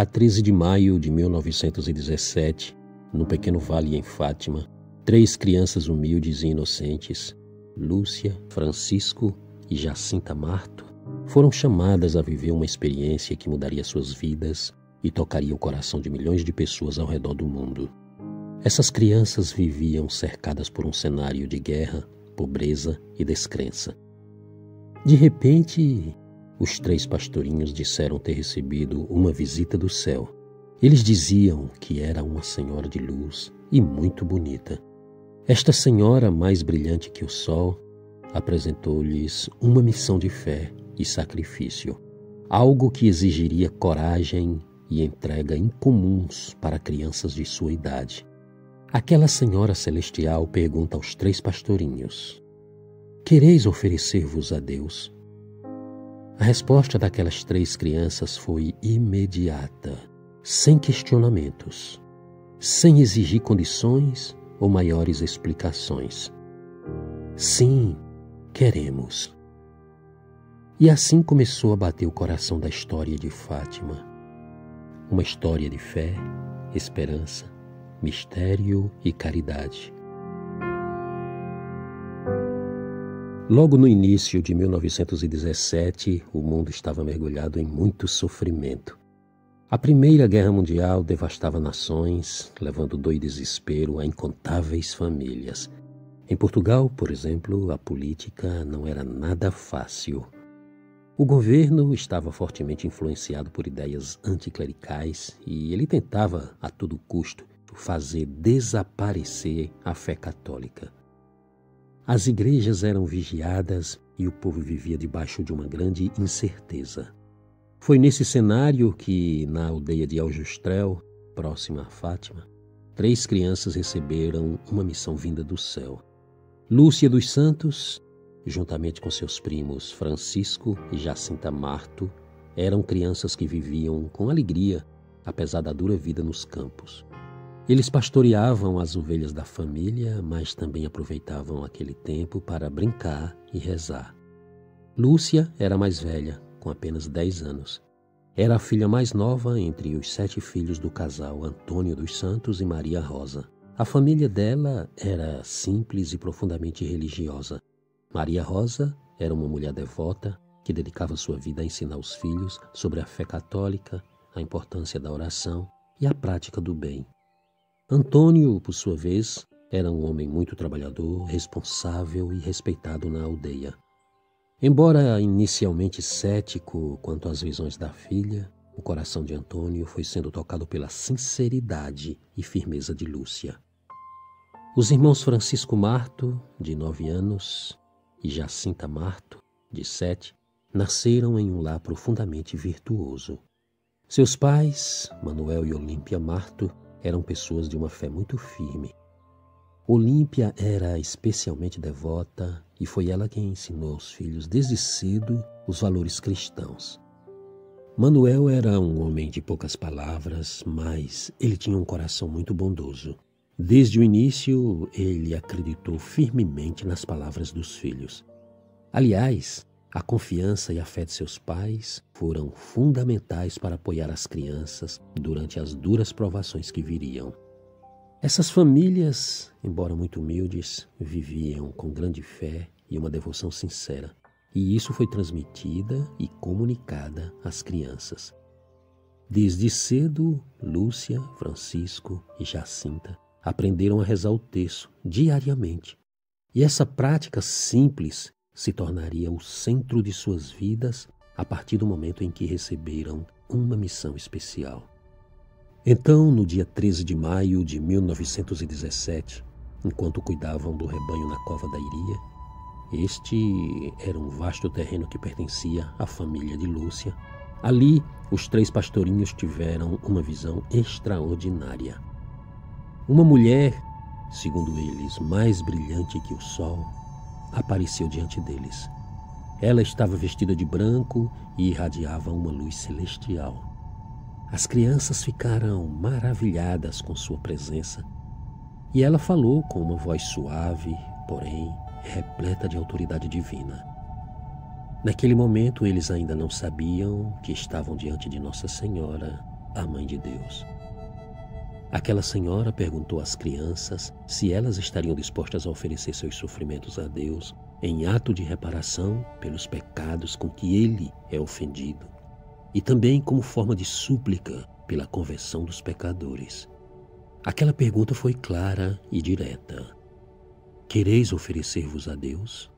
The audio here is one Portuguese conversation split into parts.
A 13 de maio de 1917, num pequeno vale em Fátima, 3 crianças humildes e inocentes, Lúcia, Francisco e Jacinta Marto, foram chamadas a viver uma experiência que mudaria suas vidas e tocaria o coração de milhões de pessoas ao redor do mundo. Essas crianças viviam cercadas por um cenário de guerra, pobreza e descrença. De repente, os 3 pastorinhos disseram ter recebido uma visita do céu. Eles diziam que era uma senhora de luz e muito bonita. Esta senhora, mais brilhante que o sol, apresentou-lhes uma missão de fé e sacrifício, algo que exigiria coragem e entrega incomuns para crianças de sua idade. Aquela senhora celestial pergunta aos 3 pastorinhos: quereis oferecer-vos a Deus? A resposta daquelas 3 crianças foi imediata, sem questionamentos, sem exigir condições ou maiores explicações. Sim, queremos. E assim começou a bater o coração da história de Fátima. Uma história de fé, esperança, mistério e caridade. Logo no início de 1917, o mundo estava mergulhado em muito sofrimento. A Primeira Guerra Mundial devastava nações, levando dor e desespero a incontáveis famílias. Em Portugal, por exemplo, a política não era nada fácil. O governo estava fortemente influenciado por ideias anticlericais e ele tentava, a todo custo, fazer desaparecer a fé católica. As igrejas eram vigiadas e o povo vivia debaixo de uma grande incerteza. Foi nesse cenário que, na aldeia de Aljustrel, próxima a Fátima, 3 crianças receberam uma missão vinda do céu. Lúcia dos Santos, juntamente com seus primos Francisco e Jacinta Marto, eram crianças que viviam com alegria, apesar da dura vida nos campos. Eles pastoreavam as ovelhas da família, mas também aproveitavam aquele tempo para brincar e rezar. Lúcia era a mais velha, com apenas 10 anos. Era a filha mais nova entre os 7 filhos do casal Antônio dos Santos e Maria Rosa. A família dela era simples e profundamente religiosa. Maria Rosa era uma mulher devota que dedicava sua vida a ensinar os filhos sobre a fé católica, a importância da oração e a prática do bem. Antônio, por sua vez, era um homem muito trabalhador, responsável e respeitado na aldeia. Embora inicialmente cético quanto às visões da filha, o coração de Antônio foi sendo tocado pela sinceridade e firmeza de Lúcia. Os irmãos Francisco Marto, de 9 anos, e Jacinta Marto, de 7, nasceram em um lar profundamente virtuoso. Seus pais, Manuel e Olímpia Marto, eram pessoas de uma fé muito firme. Olímpia era especialmente devota e foi ela quem ensinou aos filhos desde cedo os valores cristãos. Manuel era um homem de poucas palavras, mas ele tinha um coração muito bondoso. Desde o início, ele acreditou firmemente nas palavras dos filhos. Aliás, a confiança e a fé de seus pais foram fundamentais para apoiar as crianças durante as duras provações que viriam. Essas famílias, embora muito humildes, viviam com grande fé e uma devoção sincera, e isso foi transmitida e comunicada às crianças. Desde cedo, Lúcia, Francisco e Jacinta aprenderam a rezar o terço diariamente, e essa prática simples se tornaria o centro de suas vidas a partir do momento em que receberam uma missão especial. Então, no dia 13 de maio de 1917, enquanto cuidavam do rebanho na Cova da Iria, este era um vasto terreno que pertencia à família de Lúcia. Ali, os 3 pastorinhos tiveram uma visão extraordinária. Uma mulher, segundo eles, mais brilhante que o sol, apareceu diante deles. Ela estava vestida de branco e irradiava uma luz celestial. As crianças ficaram maravilhadas com sua presença e ela falou com uma voz suave, porém repleta de autoridade divina. Naquele momento eles ainda não sabiam que estavam diante de Nossa Senhora a Mãe de Deus. Aquela senhora perguntou às crianças se elas estariam dispostas a oferecer seus sofrimentos a Deus em ato de reparação pelos pecados com que ele é ofendido e também como forma de súplica pela conversão dos pecadores. Aquela pergunta foi clara e direta: quereis oferecer-vos a Deus?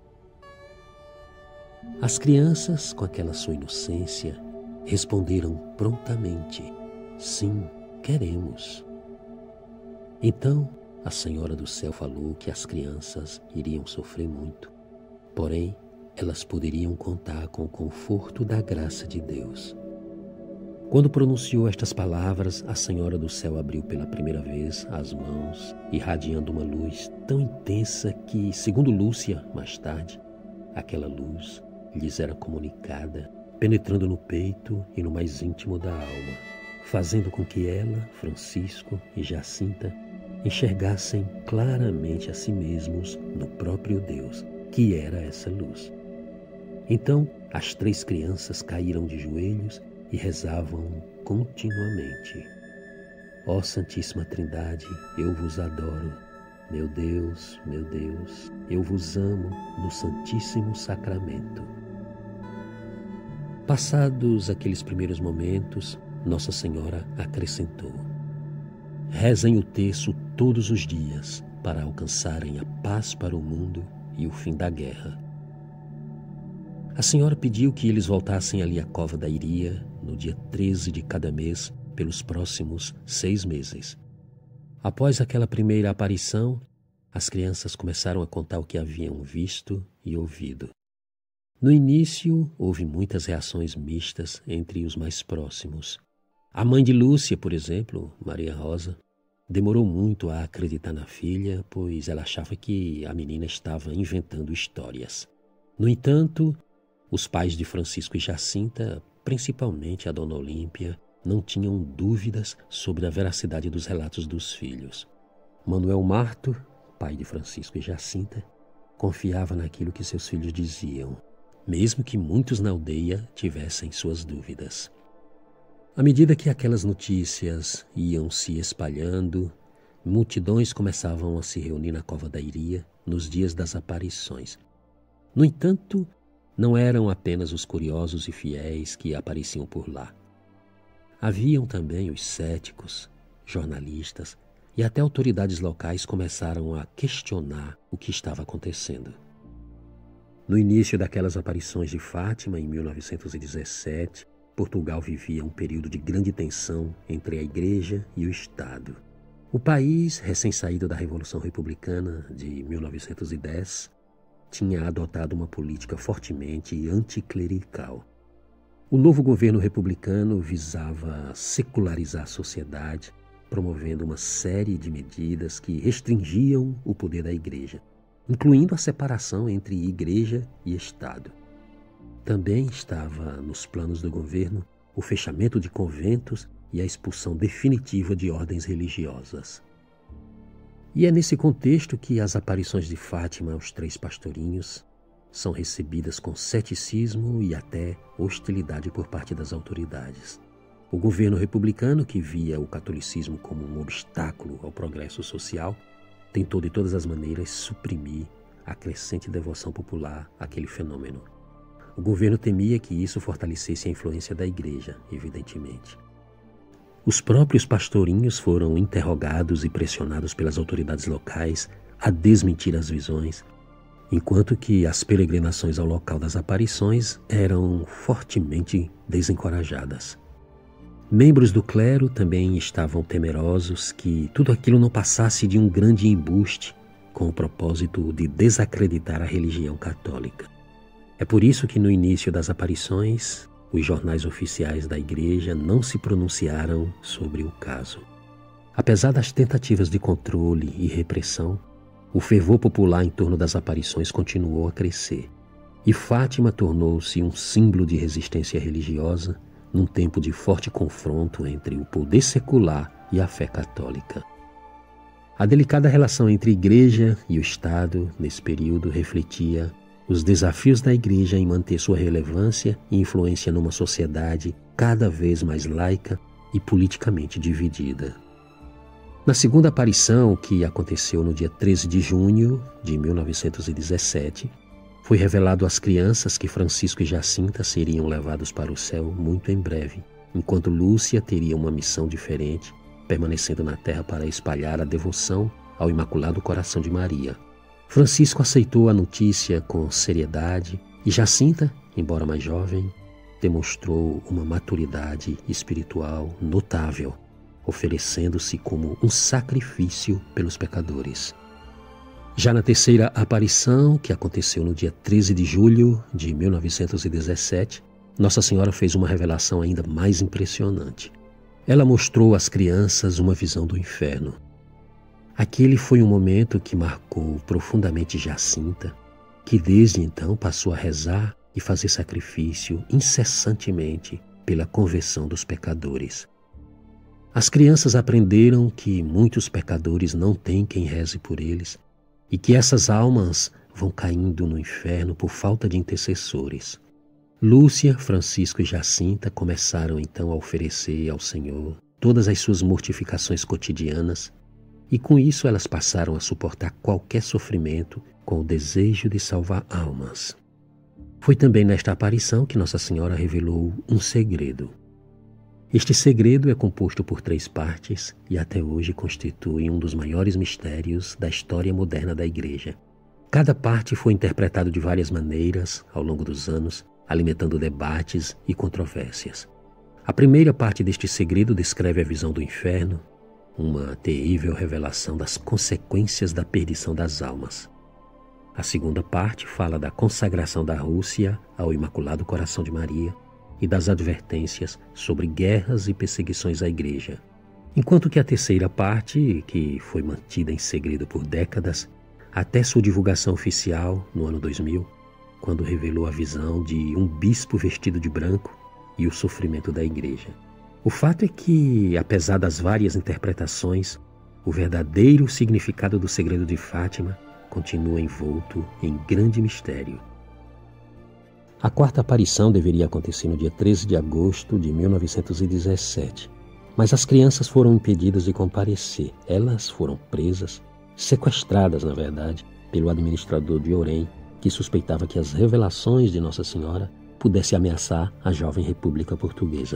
As crianças, com aquela sua inocência, responderam prontamente: sim, queremos. Então, a Senhora do Céu falou que as crianças iriam sofrer muito, porém, elas poderiam contar com o conforto da graça de Deus. Quando pronunciou estas palavras, a Senhora do Céu abriu pela primeira vez as mãos, irradiando uma luz tão intensa que, segundo Lúcia, mais tarde, aquela luz lhes era comunicada, penetrando no peito e no mais íntimo da alma, fazendo com que ela, Francisco e Jacinta enxergassem claramente a si mesmos no próprio Deus, que era essa luz. Então, as 3 crianças caíram de joelhos e rezavam continuamente: ó Santíssima Trindade, eu vos adoro. Meu Deus, eu vos amo no Santíssimo Sacramento. Passados aqueles primeiros momentos, Nossa Senhora acrescentou: rezem o terço todos os dias para alcançarem a paz para o mundo e o fim da guerra. A Senhora pediu que eles voltassem ali à Cova da Iria no dia 13 de cada mês pelos próximos 6 meses. Após aquela primeira aparição, as crianças começaram a contar o que haviam visto e ouvido. No início, houve muitas reações mistas entre os mais próximos. A mãe de Lúcia, por exemplo, Maria Rosa, demorou muito a acreditar na filha, pois ela achava que a menina estava inventando histórias. No entanto, os pais de Francisco e Jacinta, principalmente a Dona Olímpia, não tinham dúvidas sobre a veracidade dos relatos dos filhos. Manuel Marto, pai de Francisco e Jacinta, confiava naquilo que seus filhos diziam, mesmo que muitos na aldeia tivessem suas dúvidas. À medida que aquelas notícias iam se espalhando, multidões começavam a se reunir na Cova da Iria nos dias das aparições. No entanto, não eram apenas os curiosos e fiéis que apareciam por lá. Haviam também os céticos, jornalistas e até autoridades locais começaram a questionar o que estava acontecendo. No início daquelas aparições de Fátima, em 1917, Portugal vivia um período de grande tensão entre a Igreja e o Estado. O país, recém-saído da Revolução Republicana de 1910, tinha adotado uma política fortemente anticlerical. O novo governo republicano visava secularizar a sociedade, promovendo uma série de medidas que restringiam o poder da Igreja, incluindo a separação entre Igreja e Estado. Também estava nos planos do governo o fechamento de conventos e a expulsão definitiva de ordens religiosas. E é nesse contexto que as aparições de Fátima aos 3 pastorinhos são recebidas com ceticismo e até hostilidade por parte das autoridades. O governo republicano, que via o catolicismo como um obstáculo ao progresso social, tentou de todas as maneiras suprimir a crescente devoção popular àquele fenômeno. O governo temia que isso fortalecesse a influência da Igreja, evidentemente. Os próprios pastorinhos foram interrogados e pressionados pelas autoridades locais a desmentir as visões, enquanto que as peregrinações ao local das aparições eram fortemente desencorajadas. Membros do clero também estavam temerosos que tudo aquilo não passasse de um grande embuste com o propósito de desacreditar a religião católica. É por isso que no início das aparições, os jornais oficiais da Igreja não se pronunciaram sobre o caso. Apesar das tentativas de controle e repressão, o fervor popular em torno das aparições continuou a crescer, e Fátima tornou-se um símbolo de resistência religiosa num tempo de forte confronto entre o poder secular e a fé católica. A delicada relação entre Igreja e o Estado, nesse período, refletia os desafios da Igreja em manter sua relevância e influência numa sociedade cada vez mais laica e politicamente dividida. Na segunda aparição, que aconteceu no dia 13 de junho de 1917, foi revelado às crianças que Francisco e Jacinta seriam levados para o céu muito em breve, enquanto Lúcia teria uma missão diferente, permanecendo na terra para espalhar a devoção ao Imaculado Coração de Maria. Francisco aceitou a notícia com seriedade e Jacinta, embora mais jovem, demonstrou uma maturidade espiritual notável, oferecendo-se como um sacrifício pelos pecadores. Já na terceira aparição, que aconteceu no dia 13 de julho de 1917, Nossa Senhora fez uma revelação ainda mais impressionante. Ela mostrou às crianças uma visão do inferno. Aquele foi um momento que marcou profundamente Jacinta, que desde então passou a rezar e fazer sacrifício incessantemente pela conversão dos pecadores. As crianças aprenderam que muitos pecadores não têm quem reze por eles e que essas almas vão caindo no inferno por falta de intercessores. Lúcia, Francisco e Jacinta começaram então a oferecer ao Senhor todas as suas mortificações cotidianas e com isso elas passaram a suportar qualquer sofrimento com o desejo de salvar almas. Foi também nesta aparição que Nossa Senhora revelou um segredo. Este segredo é composto por 3 partes e até hoje constitui um dos maiores mistérios da história moderna da Igreja. Cada parte foi interpretada de várias maneiras ao longo dos anos, alimentando debates e controvérsias. A primeira parte deste segredo descreve a visão do inferno, uma terrível revelação das consequências da perdição das almas. A segunda parte fala da consagração da Rússia ao Imaculado Coração de Maria e das advertências sobre guerras e perseguições à Igreja. Enquanto que a terceira parte, que foi mantida em segredo por décadas, até sua divulgação oficial no ano 2000, quando revelou a visão de um bispo vestido de branco e o sofrimento da Igreja. O fato é que, apesar das várias interpretações, o verdadeiro significado do segredo de Fátima continua envolto em grande mistério. A quarta aparição deveria acontecer no dia 13 de agosto de 1917, mas as crianças foram impedidas de comparecer. Elas foram presas, sequestradas, na verdade, pelo administrador de Orem, que suspeitava que as revelações de Nossa Senhora pudessem ameaçar a jovem República Portuguesa.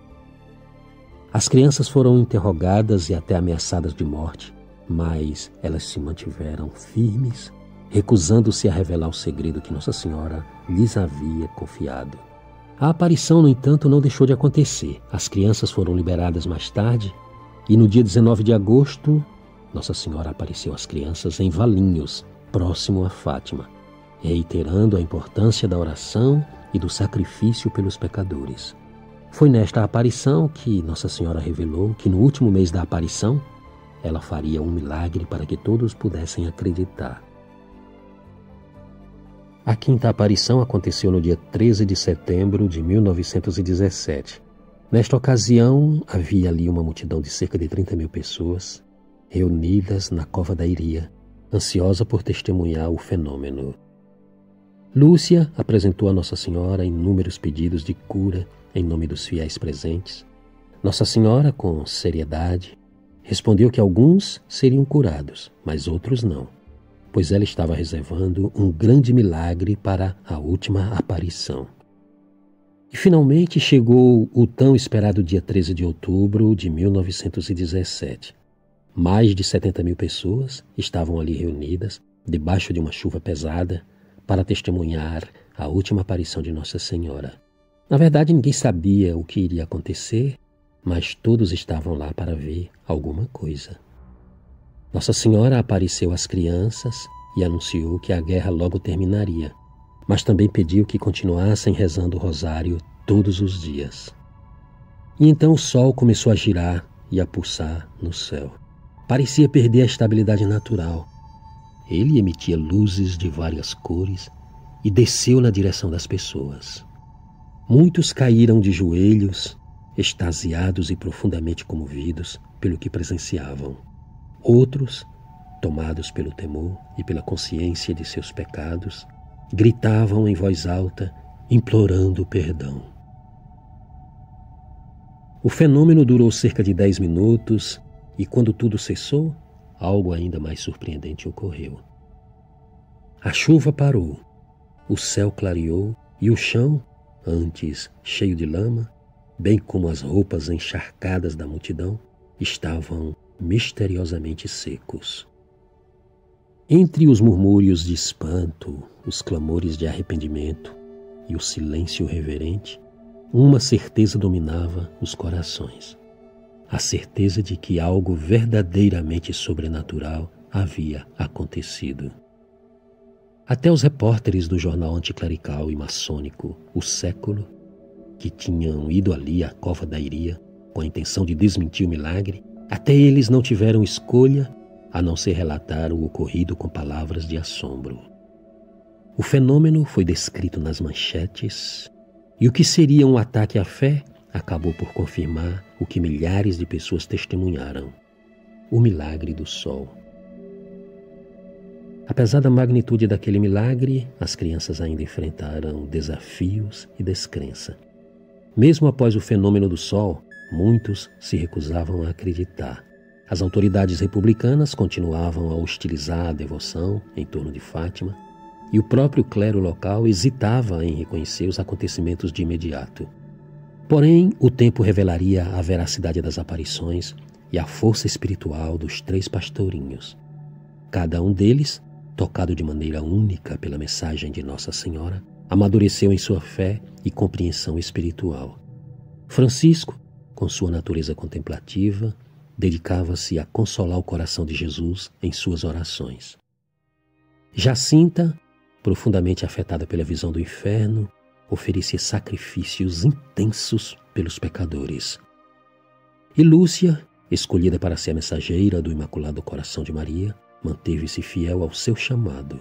As crianças foram interrogadas e até ameaçadas de morte, mas elas se mantiveram firmes, recusando-se a revelar o segredo que Nossa Senhora lhes havia confiado. A aparição, no entanto, não deixou de acontecer. As crianças foram liberadas mais tarde e no dia 19 de agosto, Nossa Senhora apareceu às crianças em Valinhos, próximo a Fátima, reiterando a importância da oração e do sacrifício pelos pecadores. Foi nesta aparição que Nossa Senhora revelou que no último mês da aparição, ela faria um milagre para que todos pudessem acreditar. A quinta aparição aconteceu no dia 13 de setembro de 1917. Nesta ocasião, havia ali uma multidão de cerca de 30.000 pessoas, reunidas na Cova da Iria, ansiosa por testemunhar o fenômeno. Lúcia apresentou a Nossa Senhora inúmeros pedidos de cura em nome dos fiéis presentes. Nossa Senhora, com seriedade, respondeu que alguns seriam curados, mas outros não, pois ela estava reservando um grande milagre para a última aparição. E finalmente chegou o tão esperado dia 13 de outubro de 1917. Mais de 70.000 pessoas estavam ali reunidas, debaixo de uma chuva pesada, para testemunhar a última aparição de Nossa Senhora. Na verdade, ninguém sabia o que iria acontecer, mas todos estavam lá para ver alguma coisa. Nossa Senhora apareceu às crianças e anunciou que a guerra logo terminaria, mas também pediu que continuassem rezando o rosário todos os dias. E então o sol começou a girar e a pulsar no céu. Parecia perder a estabilidade natural. Ele emitia luzes de várias cores e desceu na direção das pessoas. Muitos caíram de joelhos, extasiados e profundamente comovidos pelo que presenciavam. Outros, tomados pelo temor e pela consciência de seus pecados, gritavam em voz alta, implorando perdão. O fenômeno durou cerca de 10 minutos e, quando tudo cessou, algo ainda mais surpreendente ocorreu. A chuva parou, o céu clareou e o chão, antes cheio de lama, bem como as roupas encharcadas da multidão, estavam misteriosamente secos. Entre os murmúrios de espanto, os clamores de arrependimento e o silêncio reverente, uma certeza dominava os corações. A certeza de que algo verdadeiramente sobrenatural havia acontecido. Até os repórteres do jornal anticlerical e maçônico O Século, que tinham ido ali à Cova da Iria com a intenção de desmentir o milagre, até eles não tiveram escolha a não ser relatar o ocorrido com palavras de assombro. O fenômeno foi descrito nas manchetes e o que seria um ataque à fé acabou por confirmar o que milhares de pessoas testemunharam: o milagre do sol. Apesar da magnitude daquele milagre, as crianças ainda enfrentaram desafios e descrença. Mesmo após o fenômeno do sol, muitos se recusavam a acreditar. As autoridades republicanas continuavam a hostilizar a devoção em torno de Fátima e o próprio clero local hesitava em reconhecer os acontecimentos de imediato. Porém, o tempo revelaria a veracidade das aparições e a força espiritual dos 3 pastorinhos. Cada um deles, tocado de maneira única pela mensagem de Nossa Senhora, amadureceu em sua fé e compreensão espiritual. Francisco, com sua natureza contemplativa, dedicava-se a consolar o coração de Jesus em suas orações. Jacinta, profundamente afetada pela visão do inferno, oferecia sacrifícios intensos pelos pecadores. E Lúcia, escolhida para ser a mensageira do Imaculado Coração de Maria, manteve-se fiel ao seu chamado.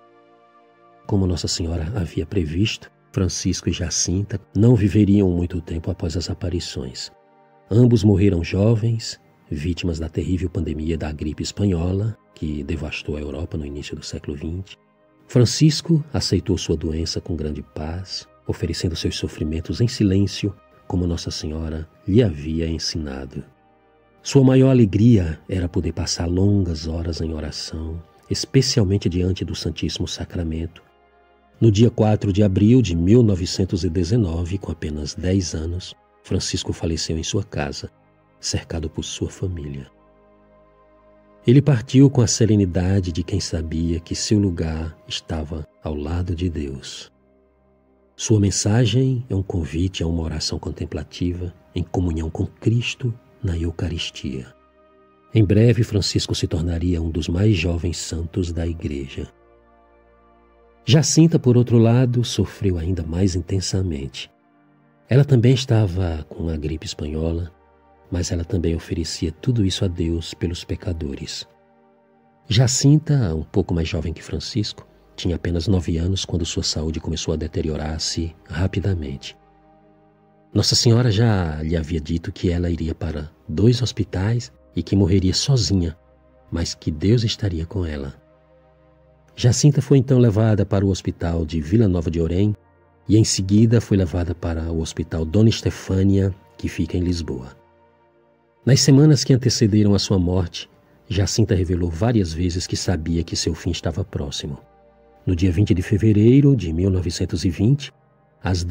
Como Nossa Senhora havia previsto, Francisco e Jacinta não viveriam muito tempo após as aparições. Ambos morreram jovens, vítimas da terrível pandemia da gripe espanhola, que devastou a Europa no início do século XX. Francisco aceitou sua doença com grande paz, oferecendo seus sofrimentos em silêncio, como Nossa Senhora lhe havia ensinado. Sua maior alegria era poder passar longas horas em oração, especialmente diante do Santíssimo Sacramento. No dia 4 de abril de 1919, com apenas 10 anos, Francisco faleceu em sua casa, cercado por sua família. Ele partiu com a serenidade de quem sabia que seu lugar estava ao lado de Deus. Sua mensagem é um convite a uma oração contemplativa em comunhão com Cristo na Eucaristia. Em breve, Francisco se tornaria um dos mais jovens santos da Igreja. Jacinta, por outro lado, sofreu ainda mais intensamente. Ela também estava com a gripe espanhola, mas ela também oferecia tudo isso a Deus pelos pecadores. Jacinta, um pouco mais jovem que Francisco, tinha apenas 9 anos quando sua saúde começou a deteriorar-se rapidamente. Nossa Senhora já lhe havia dito que ela iria para 2 hospitais e que morreria sozinha, mas que Deus estaria com ela. Jacinta foi então levada para o hospital de Vila Nova de Orém e em seguida foi levada para o hospital Dona Estefânia, que fica em Lisboa. Nas semanas que antecederam a sua morte, Jacinta revelou várias vezes que sabia que seu fim estava próximo. No dia 20 de fevereiro de 1920, às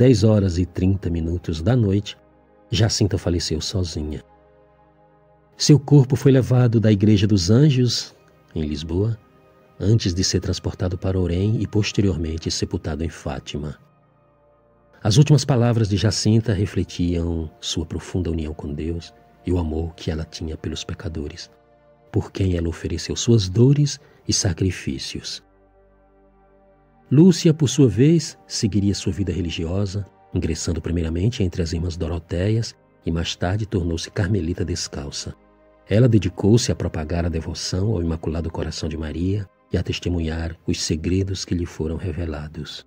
10h30 da noite, Jacinta faleceu sozinha. Seu corpo foi levado da Igreja dos Anjos, em Lisboa, antes de ser transportado para Orém e posteriormente sepultado em Fátima. As últimas palavras de Jacinta refletiam sua profunda união com Deus e o amor que ela tinha pelos pecadores, por quem ela ofereceu suas dores e sacrifícios. Lúcia, por sua vez, seguiria sua vida religiosa, ingressando primeiramente entre as irmãs Dorotéias e mais tarde tornou-se carmelita descalça. Ela dedicou-se a propagar a devoção ao Imaculado Coração de Maria e a testemunhar os segredos que lhe foram revelados.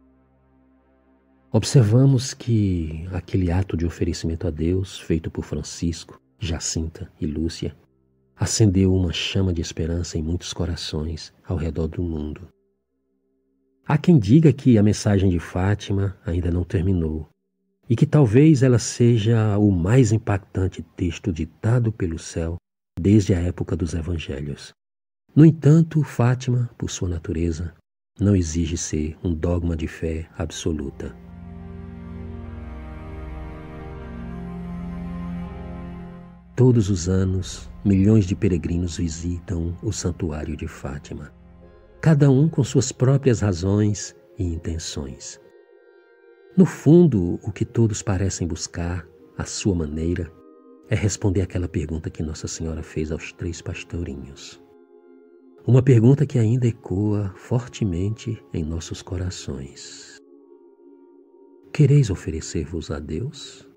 Observamos que aquele ato de oferecimento a Deus, feito por Francisco, Jacinta e Lúcia, acendeu uma chama de esperança em muitos corações ao redor do mundo. Há quem diga que a mensagem de Fátima ainda não terminou e que talvez ela seja o mais impactante texto ditado pelo céu desde a época dos evangelhos. No entanto, Fátima, por sua natureza, não exige ser um dogma de fé absoluta. Todos os anos, milhões de peregrinos visitam o Santuário de Fátima, cada um com suas próprias razões e intenções. No fundo, o que todos parecem buscar, à sua maneira, é responder aquela pergunta que Nossa Senhora fez aos 3 pastorinhos. Uma pergunta que ainda ecoa fortemente em nossos corações. Quereis oferecer-vos a Deus?